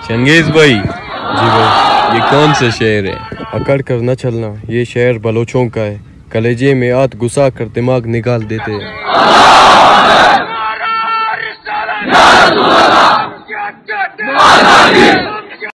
Genghis भाई। जी भाई। ये कौन सा शहर है? अकड़ कर न चलना, ये शहर बलोचों का है। कलेजे में आत घुसा कर दिमाग निकाल देते हैं।